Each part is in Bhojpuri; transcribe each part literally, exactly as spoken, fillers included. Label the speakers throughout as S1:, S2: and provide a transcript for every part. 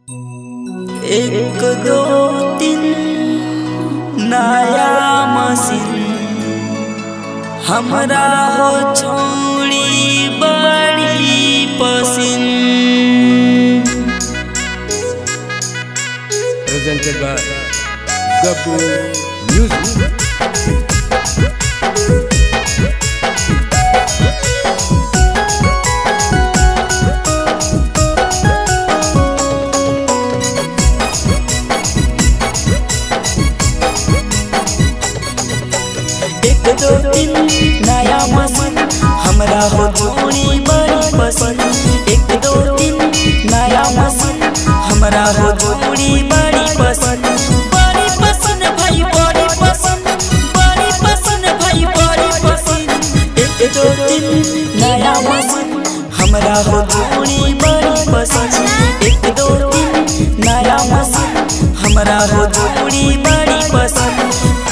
S1: एक दो तीन नया मशीन हमरा हो छोड़ी बड़ी पसंद।
S2: Presented by Gabbu Music.
S1: एक दो तीन नया मशीन हमरा हो छोड़ी बड़ी पसंद। एक दो तीन नया मशीन हमरा हो छोड़ी बड़ी पसंद। बड़ी पसंद भाई बड़ी पसंद, बड़ी पसंद भाई बड़ी पसंद। एक दो तीन नया मशीन हमरा हो छोड़ी बड़ी पसंद। एक दो तीन नया मशीन हमरा हो छोड़ी बड़ी पसंद।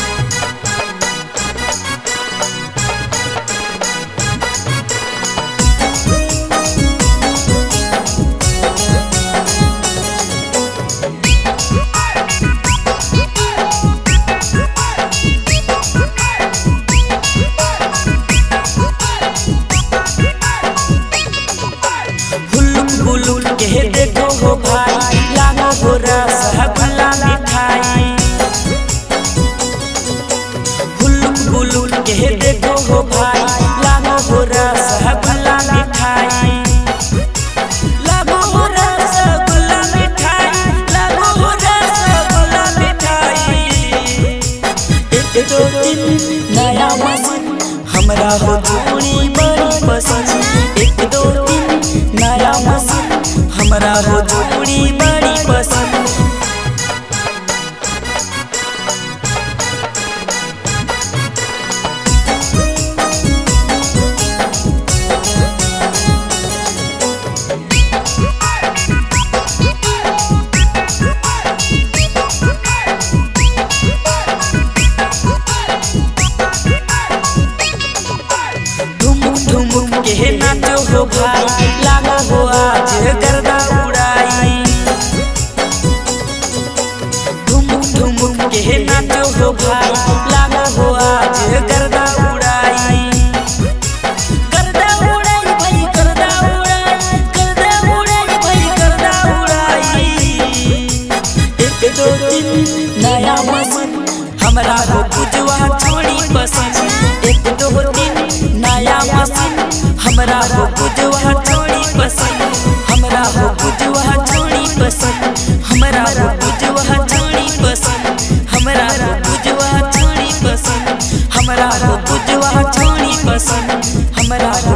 S1: बुलुल के देखो हो भाई लागो हो रसगुल्ला मिठाई। बुलुल बुलुल के देखो हो भाई लागो हो रसगुल्ला मिठाई। लागो हो रसगुल्ला मिठाई, लागो हो रसगुल्ला मिठाई। एक दो तीन नया मशीन हमरा हो छोड़ी बड़ी पसंद। एक दो तीन नया मशीन हमरा हो छोड़ी बड़ी पसंद। ठुमुक के नाचो हो भाई लागो हो आज गर्दा उड़ाई। ठुमुक ठुमुक के नाचो हो भाई लागो हो आज गर्दा उड़ाई। गर्दा उड़ाई भाई गर्दा उड़ाई, गर्दा उड़ाई भाई गर्दा उड़ाई। एक दो तीन नया मशीन हमरा हो बुझवा छोड़ी पसंद। एक दो तीन नया मशीन हमरा हो बुझवा छोड़ी पसंद। हमरा हो बुझवा छोड़ी पसंद। हमरा हो बुझवा छोड़ी पसंद। हमरा हो बुझवा छोड़ी पसंद। हमरा हो बुझवा छोड़ी पसंद। हमरा